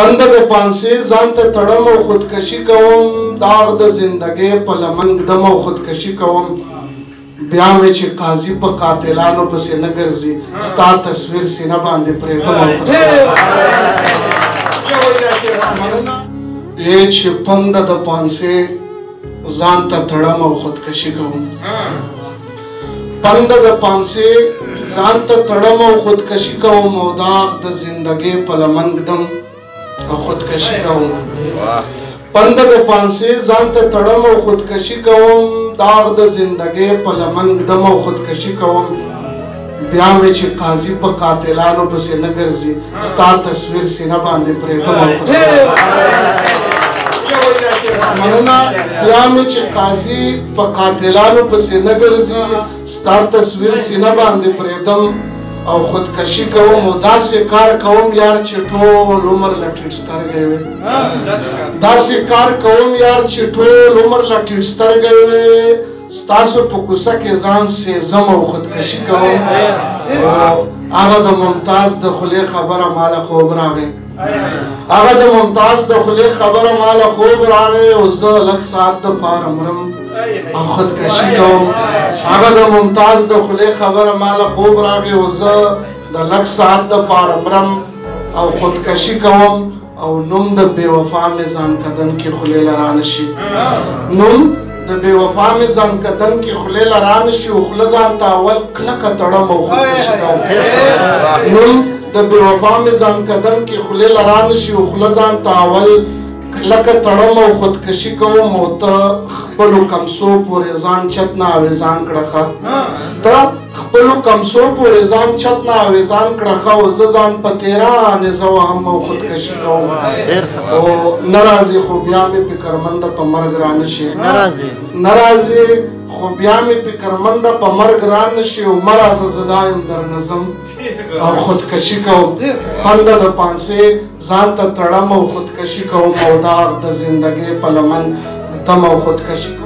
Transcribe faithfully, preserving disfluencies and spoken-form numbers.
پند د پانسي ځان ته تړم او خودکشي کوم داغ د زندګۍ په لمن دم او خودکشي کوم بیا مې چې قاضي په قاتلانو پسې نه ګرځي ستا تصویر سینه باندې پرېږدم ای چې پند د پانسي ځان ته تړم او خودکشي کوم پند د پانسي ځان ته تړم او خودکشي کوم او داغ د زندګۍ په لمن ږدم او خودکشي کوم پند د پانسي ځان ته تړم او خودکشي کوم داغ د زندګۍ په لمن ږدم او خودکشي کوم بیا مې چې قاضي په قاتلانو پسې نه ګرځي ستا تصویر سینه باندې پرېږدم مننه بیا مې چې قاضي په قاتلانو پسې نه ګرځي ستا تصویر سینه باندې پرېږدم او خودکشي کوم او داسې کار کوم یار چې ټول عمر له ټیټ سترګې وي داسې کار کوم یار چې ټول عمر له ټیټ سترګې وي ستاسو په کوڅه کې ځان سېزم او خودکشي کوم هغه د ممتاز د خولې خبره ماله خوب راغی هغه د ممتاز د خولې خبره ماله خوب راغی او زه لږ ساعت دپاره مرم او خودکشي کوم هغه د ممتاز د خولې خبره ماله خوب راغی او زه د لږ ساعت دپاره مرم او خودکشي کوم او نوم د بې وفا مې ځان کدن کې خولې له رانشي نوم د بې وفا مې ځان کدن کې خولې له رانشي او خوله ځان ته اول کلکه تړم او خودکشي کوم نوم د بې وفا مې ځان کدن کې خولې له رانشي او خوله ځان ته اول کلکه تړم او خودکشي کوم او ته خپلو کمسو پورې ځان چت نه اویزان کړه ښه ته خپلو کمسو پورې ځان چت نه اویزان کړه ښه او زه ځان په تیرانې زه وهم او خودکشي کوم او نه راځي خو بیا مې فکرمنده په مرګ رانشي نه راځي خو بیا مې فکرمنده په مرګ رانشي او مه راځه زه دا یم در نظم او خودکشي کوم پنده د پانسي ځان ته تړم او خودکشي کوم او داغ د زندګۍ په لمن دم او خودکشي